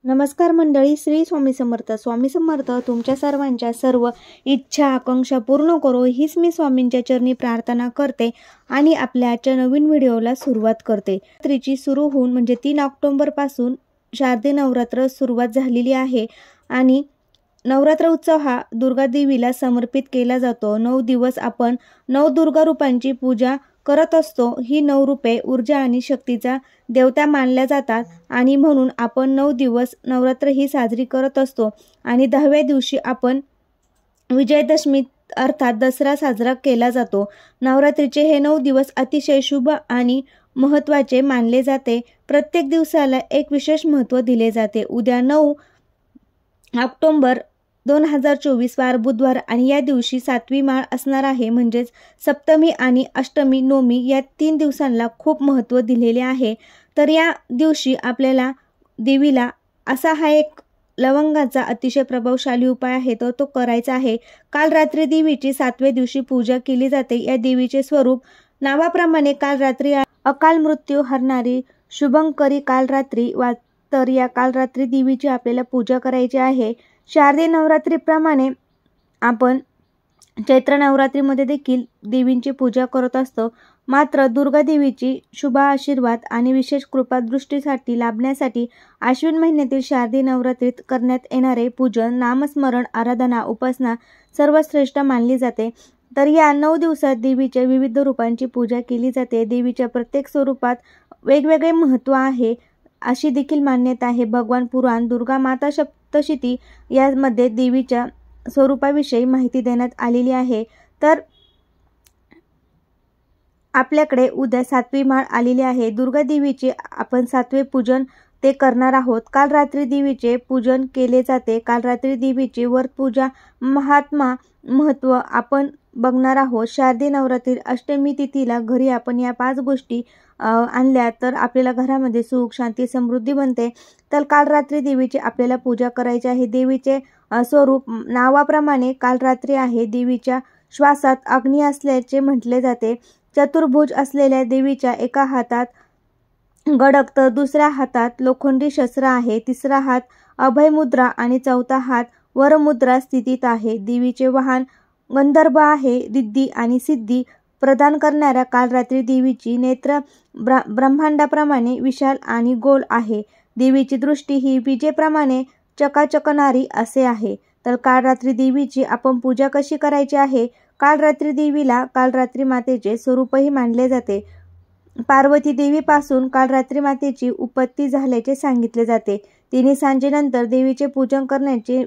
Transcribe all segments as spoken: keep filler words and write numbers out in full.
नमस्कार मंडळी, श्री स्वामी समर्थ. स्वामी समर्थ तुमच्या सर्वांच्या सर्व इच्छा आकांक्षा पूर्ण करो हीच मी स्वामींच्या चरणी प्रार्थना करते आणि आपल्या आजच्या नवीन व्हिडिओला सुरुवात करते. नवरात्रीची सुरू होऊन म्हणजे तीन ऑक्टोबर पासून शारदीय नवरात्र सुरुवात झालेली आहे आणि नवरात्र उत्सव हा दुर्गा देवीला समर्पित केला जातो. नऊ दिवस आपण नऊ दुर्गा रूपांची पूजा करत असतो. ही नऊ रूपे ऊर्जा आणि शक्तीचा देवता मानल्या जातात आणि म्हणून आपण नऊ दिवस नवरात्र ही साजरी करत असतो आणि दहाव्या दिवशी आपण विजयादशमी अर्थात दसरा साजरा केला जातो. नवरात्रीचे हे नऊ दिवस अतिशय शुभ आणि महत्त्वाचे मानले जाते. प्रत्येक दिवसाला एक विशेष महत्त्व दिले जाते. उद्या नऊ ऑक्टोबर दोन हजार चोवीस वार बुधवार आणि या दिवशी सातवी माळ असणार आहे. म्हणजेच सप्तमी आणि अष्टमी नवमी या तीन दिवसांना खूप महत्त्व दिलेले आहे. तर या दिवशी आपल्याला देवीला असा हा एक लवंगाचा अतिशय प्रभावशाली उपाय आहे तो तो करायचा आहे. काल रात्री देवीची सातव्या दिवशी पूजा केली जाते. या देवीचे स्वरूप नावाप्रमाणे काल रात्री अकाल मृत्यू हरणारी शुभंकरी काल रात्री वा तर या काल रात्री देवीची आपल्याला पूजा करायची आहे. शारदीय नवरात्रीप्रमाणे आपण चैत्र नवरात्रीमध्ये देखील देवींची पूजा करत असतो. मात्र दुर्गा देवीची शुभ आशीर्वाद आणि विशेष कृपा दृष्टीसाठी लाभण्यासाठी आश्विन महिन्यातील शारदीय नवरात्रीत करण्यात येणारे पूजन नामस्मरण आराधना उपासना सर्वश्रेष्ठ मानली जाते. तर या नऊ दिवसात देवीच्या विविध रूपांची पूजा केली जाते. देवीच्या प्रत्येक स्वरूपात वेगवेगळे महत्त्व आहे अशी देखील मान्यता आहे. भगवान पुराण दुर्गा माता सप्तशती यामध्ये देवीच्या स्वरूपाविषयी माहिती देण्यात आलेली आहे. तर आपल्याकडे उद्या सातवी माळ आलेली आहे. दुर्गा देवीचे आपण सातवे पूजन ते करणार आहोत. काल रात्री देवीचे पूजन केले जाते. काल रात्री देवीची व्रत पूजा महात्मा महत्त्व आपण बघणार आहोत. शारदीय नवरात्री अष्टमी तिथीला घरी आपण या पाच गोष्टी आणल्या तर आपल्याला घरामध्ये सुख शांती समृद्धी बनते. तर काल रात्री देवीची आपल्याला पूजा करायची आहे. देवीचे स्वरूप नावाप्रमाणे काल रात्री आहे. देवीच्या श्वासात अग्नी असल्याचे म्हटले जाते. चतुर्भुज असलेल्या देवीच्या एका हातात गडक तर दुसऱ्या हातात लोखंडी शस्त्र आहे. तिसरा हात अभयमुद्रा आणि चौथा हात वरमुद्रा स्थितीत आहे. देवीचे वाहन गंधर्व आहे. रिद्धी आणि सिद्धी प्रदान करणाऱ्या काल रात्री देवीची नेत्र ब्र ब्रह्मांडाप्रमाणे विशाल आणि गोल आहे. देवीची दृष्टी ही विजेप्रमाणे चकाचकणारी असे आहे. तर काल रात्री देवीची आपण पूजा कशी करायची आहे. काल रात्री देवीला काल रात्री मातेचे स्वरूपही मानले जाते. पार्वती देवीपासून काल रात्री मातेची उत्पत्ती झाल्याचे सांगितले जाते. तिने सांजेनंतर देवीचे पूजन करण्याचे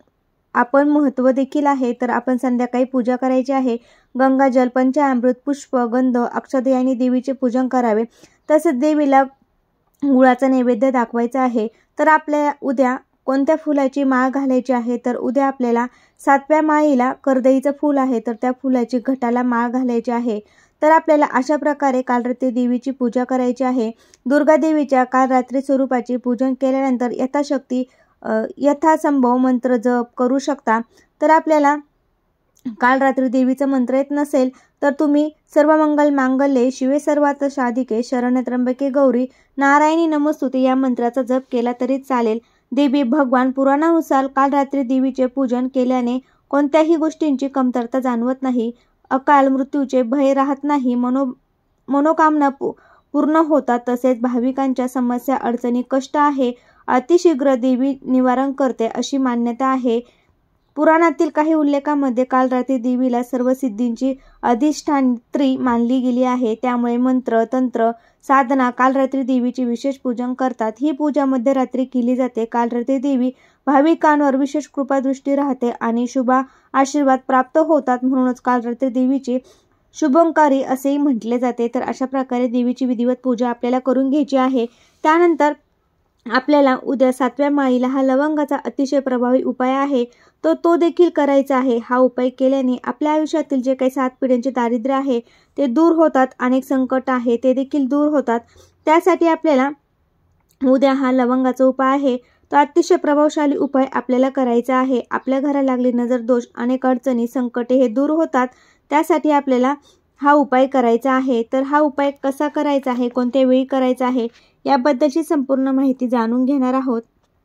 आपण महत्त्व देखील आहे. तर आपण संध्याकाळी पूजा करायची आहे. गंगाजल पंचामृत पुष्प गंध अक्षते यांनी देवीचे पूजन करावे. तसेच देवीला गुळाचा नैवेद्य दाखवायचा आहे. तर आपल्या उद्या कोणत्या फुलाची माळ घालायची आहे. तर उद्या आपल्याला सातव्या माळीला करदईचं फूल आहे तर त्या फुलाची घटाला माळ घालायची आहे. तर आपल्याला अशा प्रकारे काल रात्री देवीची पूजा करायची आहे. दुर्गा देवीच्या काल रात्री स्वरूपाची पूजन केल्यानंतर यथाशक्ती यथासंभव मंत्र जप करू शकता. तर आपल्याला काल रात्री देवीचा मंत्र येत नसेल तर तुम्ही सर्वमंगल मांगल्ये शिवे सर्वार्थ साधिके शरण्य त्र्यंबके गौरी नारायणी नमोस्तुते या मंत्राचा जप केला तरी चालेल. देवी भगवान पुराणानुसार काल रात्री देवीचे पूजन केल्याने कोणत्याही गोष्टींची कमतरता जाणवत नाही. अकाल मृत्यूचे भय राहत नाही. मनो मनोकामना पूर्ण होतात. तसेच भाविकांच्या समस्या अडचणी कष्ट आहे अतिशीघ्र देवी निवारण करते अशी मान्यता आहे. पुराणातील काही उल्लेखामध्ये काल रात्री देवीला सर्व सिद्धींची अधिष्ठात्री मानली गेली आहे. त्यामुळे मंत्र तंत्र साधना काल रात्री देवीचे विशेष पूजन करतात. ही पूजा मध्यरात्री केली जाते. काल रात्री देवी भाविकांवर विशेष कृपादृष्टी राहते आणि शुभ आशीर्वाद प्राप्त होतात. म्हणूनच काल रात्री देवीची शुभंकारी असेही म्हटले जाते. तर अशा प्रकारे देवीची विधिवत पूजा आपल्याला करून घ्यायची आहे. त्यानंतर आपल्याला उद्या सातव्या माळीला हा लवंगाचा अतिशय प्रभावी उपाय आहे तो तो देखील करायचा आहे. हा उपाय केल्याने आपल्या आयुष्यातील जे काही सात पिढ्यांचे दारिद्र्य आहे ते दूर होतात. अनेक संकट आहे ते देखील दूर होतात. त्यासाठी आपल्याला उद्या हा लवंगाचा उपाय आहे तो अतिशय प्रभावशाली उपाय आपल्याला करायचा आहे. आपल्या घराला लागले नजर दोष अनेक अडचणी संकटे हे दूर होतात. त्यासाठी आपल्याला हा उपाय करायचा आहे. तर हा उपाय कसा करायचा आहे कोणत्या वेळी करायचा आहे याबद्दलची संपूर्ण माहिती जाणून घेणार आहोत.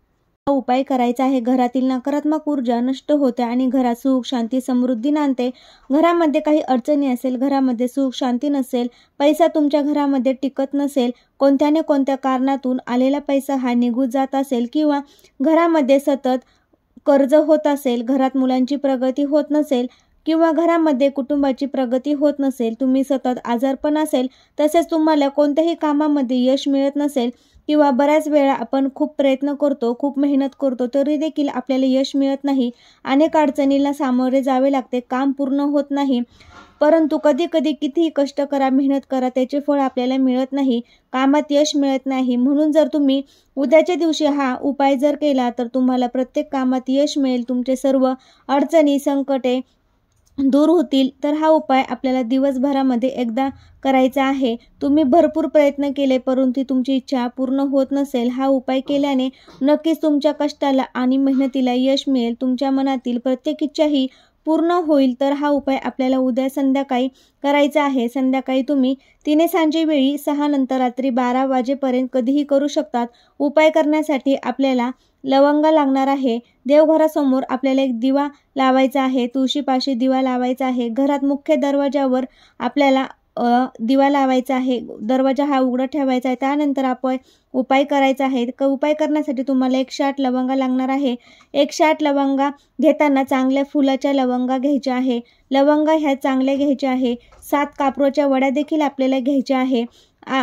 हा उपाय करायचा आहे. घरातील नकारात्मक ऊर्जा नष्ट होते आणि घरात सुख, शांती, समृद्धी नांदते. घरामध्ये काही अडचणी असेल, घरामध्ये सुख, शांती नसेल, पैसा तुमच्या घरामध्ये टिकत नसेल, कोणत्या न कोणत्या कारणातून आलेला पैसा हा निघून जात असेल किंवा घरामध्ये सतत कर्ज होत असेल, घरात मुलांची प्रगती होत नसेल किंवा घरामध्ये कुटुंबाची प्रगती होत नसेल, तुम्ही सतत आजारपण असेल, तसेच तुम्हाला कोणत्याही कामामध्ये यश मिळत नसेल किंवा बऱ्याच वेळा आपण खूप प्रयत्न करतो, खूप मेहनत करतो, तरी देखील आपल्याला यश मिळत नाही, अनेक अडचणींना सामोरे जावे लागते, काम पूर्ण होत नाही, परंतु कधी कधी कितीही कष्ट करा, मेहनत करा, त्याचे फळ आपल्याला मिळत नाही, कामात यश मिळत नाही. म्हणून जर तुम्ही उद्याच्या दिवशी हा उपाय जर केला तर तुम्हाला प्रत्येक कामात यश मिळेल, तुमचे सर्व अडचणी, संकटे दूर होतील. तर हा उपाय आपल्याला दिवसभरामध्ये एकदा करायचा आहे. तुम्ही भरपूर प्रयत्न केले परंतु तुमची इच्छा पूर्ण होत नसेल, हा उपाय केल्याने नक्कीच तुमच्या कष्टाला आणि मेहनतीला यश मिळेल, तुमच्या मनातील प्रत्येक इच्छा ही पूर्ण होईल. तर हा उपाय आपल्याला उद्या संध्याकाळी करायचा आहे. संध्याकाळी तुम्ही तिने सांजे वेळी सहा नंतर रात्री बारा वाजेपर्यंत कधीही करू शकतात. उपाय करण्यासाठी आपल्याला लवंगा लागणार आहे. देवघरासमोर आपल्याला एक दिवा लावायचा आहे, तुळशीपाशी दिवा लावायचा आहे. घरात मुख्य दरवाजावर आपल्याला अ दिवा लावायचा आहे, दरवाजा हा उघडा ठेवायचा आहे. त्यानंतर आपण उपाय करायचा आहे. उपाय करण्यासाठी तुम्हाला एकशे आठ लवंगा लागणार आहे. एकशे आठ लवंगा घेताना चांगल्या फुलाच्या लवंगा घ्यायच्या आहे. लवंगा ह्या चांगल्या घ्यायच्या आहे. सात कापूराच्या वड्या देखील आपल्याला घ्यायच्या आहे. आ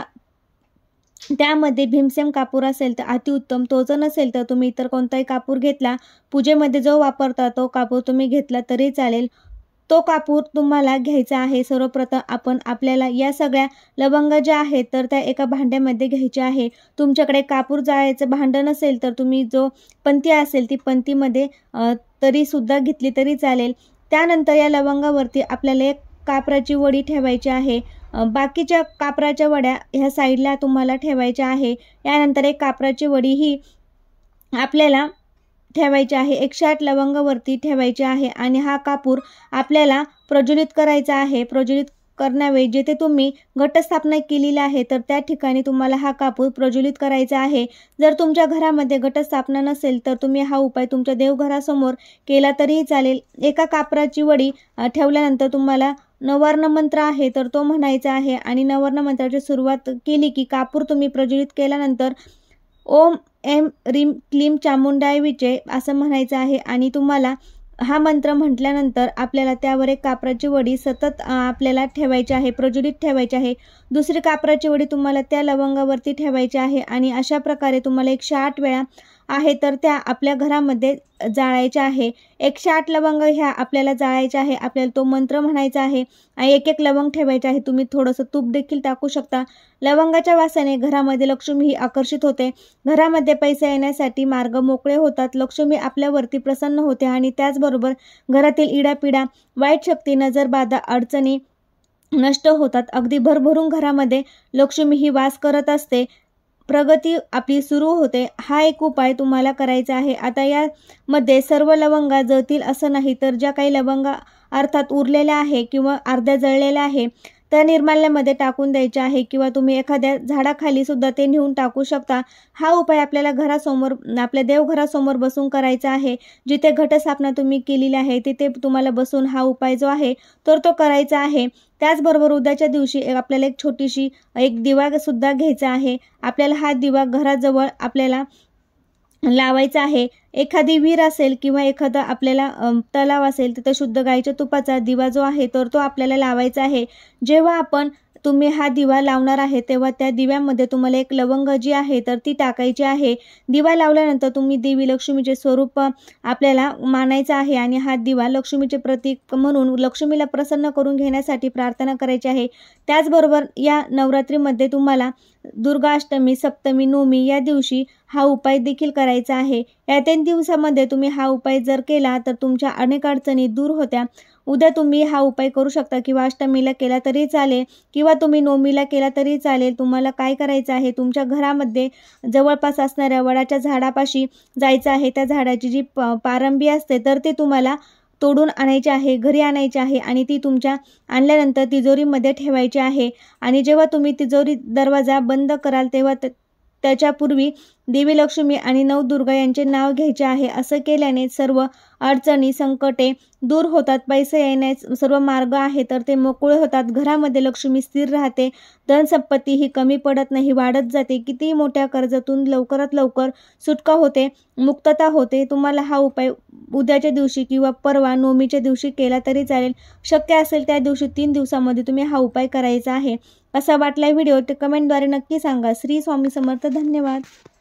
त्यामध्ये भीमसेन कापूर असेल तर अतिउत्तम, तो जर नसेल तर तुम्ही इतर कोणताही कापूर घेतला, पूजेमध्ये जो वापरता तो कापूर तुम्ही घेतला तरी चालेल, तो कापूर तुम्हाला घ्यायचा आहे. सर्वप्रथम आपण आपल्याला या सगळ्या लवंगा ज्या आहेत तर त्या एका भांड्यामध्ये घ्यायच्या आहे. तुमच्याकडे कापूर जाळायचं भांडं नसेल तर तुम्ही जो पंती असेल ती पंतीमध्ये तरी सुद्धा घेतली तरी चालेल. त्यानंतर या लवंगावरती आपल्याला एक कापराची वडी ठेवायची आहे. बाकीच्या कापराच्या वड्या ह्या साईडला तुम्हाला ठेवायच्या आहे. यानंतर एक कापराची वडी ही आपल्याला ठेवायची आहे. एकशे आठ लवंगावरती ठेवायची आहे आणि हा कापूर आपल्याला प्रज्वलित करायचा आहे. प्रज्वलित करण्यावेळी जिथे तुम्ही घटस्थापना केलेली आहे तर त्या ठिकाणी तुम्हाला हा कापूर प्रज्वलित करायचा आहे. जर तुमच्या घरामध्ये घटस्थापना नसेल तर तुम्ही हा उपाय तुमच्या देवघरासमोर केला तरीही चालेल. एका कापराची वडी ठेवल्यानंतर तुम्हाला नवर्ण मंत्र आहे तर तो म्हणायचा आहे आणि नवर्ण मंत्राची सुरुवात केली की कापूर तुम्ही प्रज्वलित केल्यानंतर ओम एम रीम क्लीम चामुंडाय विचे असं म्हणायचं आहे आणि तुम्हाला हा मंत्र म्हटल्यानंतर आपल्याला त्यावर एक कापराची वडी सतत आपल्याला ठेवायची आहे, प्रज्वलित ठेवायची आहे. दुसरी कापराची वडी तुम्हाला त्या लवंगावरती ठेवायची आहे आणि अशा प्रकारे तुम्हाला एकशे आठ वेळा आहे तर त्या आपल्या घरामध्ये जाळायच्या आहे. एकशे आठ लवंग ह्या आपल्याला जाळायच्या आहे. आपल्याला तो मंत्र म्हणायचा आहे आणि एक एक लवंग ठेवायचे आहे. तुम्ही थोडंसं तूप देखील टाकू शकता. लवंगाच्या वासाने घरामध्ये लक्ष्मी ही आकर्षित होते. घरामध्ये पैसा येण्यासाठी मार्ग मोकळे होतात. लक्ष्मी आपल्यावरती प्रसन्न होते आणि त्याचबरोबर घरातील इडापिडा, वाईट शक्ती, नजरबाधा, अडचणी नष्ट होतात. अगदी भरभरून घरामध्ये लक्ष्मी ही वास करत असते. प्रगती आपली सुरू होते. हा एक उपाय तुम्हाला करायचा आहे. आता यामध्ये सर्व लवंगा जळतील असं नाही, तर ज्या काही लवंगा अर्थात उरलेल्या आहे किंवा अर्ध्या जळलेल्या आहे त्या निर्माल्यामध्ये टाकून द्यायचे आहे किंवा तुम्ही एखाद्या झाडाखाली सुद्धा ते नेऊन टाकू शकता. हा उपाय आपल्याला घरासमोर, आपल्या देवघरासमोर बसून करायचा आहे. जिथे घटस्थापना तुम्ही केलेली आहे तिथे तुम्हाला बसून हा उपाय जो आहे तर तो करायचा आहे. त्याचबरोबर उद्याच्या दिवशी आपल्याला एक छोटीशी एक दिवा सुद्धा घ्यायचा आहे. आपल्याला हा दिवा घराजवळ आपल्याला लावायचा आहे. एखादी विहीर असेल किंवा एखादा आपल्याला तलाव असेल तिथे शुद्ध गाईच्या तुपाचा दिवा जो आहे तर तो आपल्याला लावायचा आहे. जेव्हा आपण तुम्ही हा दिवा लावणार आहे तेव्हा त्या दिव्यामध्ये तुम्हाला एक लवंग जी आहे तर ती टाकायची आहे. दिवा लावल्यानंतर तुम्ही देवी लक्ष्मीचे स्वरूप आपल्याला मानायचं आहे आणि हा दिवा लक्ष्मीचे प्रतीक म्हणून लक्ष्मीला प्रसन्न करून घेण्यासाठी प्रार्थना करायची आहे. त्याचबरोबर या नवरात्रीमध्ये तुम्हाला दुर्गाष्टमी, सप्तमी, नवमी या दिवशी हा उपाय देखील करायचा आहे. या तीन दिवसामध्ये तुम्ही हा उपाय जर केला तर तुमच्या अनेक अडचणी दूर होत्या. उद्या तुम्ही हा उपाय करू शकता किंवा अष्टमीला केला तरी चालेल किंवा तुम्ही नवमीला केला तरी चालेल. तुम्हाला काय करायचं आहे, तुमच्या घरामध्ये जवळपास असणाऱ्या वडाच्या झाडापाशी जायचं आहे. त्या झाडाची जी पारंबी असते तर ते तुम्हाला तोडून आणायचे आहे, घरी आणायचे आहे आणि ती तुमच्या आणल्यानंतर तिजोरीमध्ये ठेवायची आहे. आणि जेव्हा तुम्ही तिजोरी दरवाजा बंद कराल तेव्हा त्याच्यापूर्वी देवी लक्ष्मी आणि नवदुर्गा यांचे नाव घ्यायचे आहे. असं केल्याने सर्व अडचणी संकटे दूर होतात. पैसे येण्याचे सर्व मार्ग आहे तर ते मोकळे होतात. घरामध्ये लक्ष्मी स्थिर राहते. धनसंपत्ती ही कमी पडत नाही, वाढत जाते. कितीही मोठ्या कर्जातून लवकरात लवकर सुटका होते, मुक्तता होते. तुम्हाला हा उपाय उद्याच्या दिवशी किंवा परवा नवमीच्या दिवशी केला तरी चालेल. शक्य असेल त्या दिवशी तीन दिवसामध्ये तुम्ही हा उपाय करायचा आहे. कसा वाटला व्हिडिओ ते कमेंटद्वारे नक्की सांगा. श्री स्वामी समर्थ. धन्यवाद.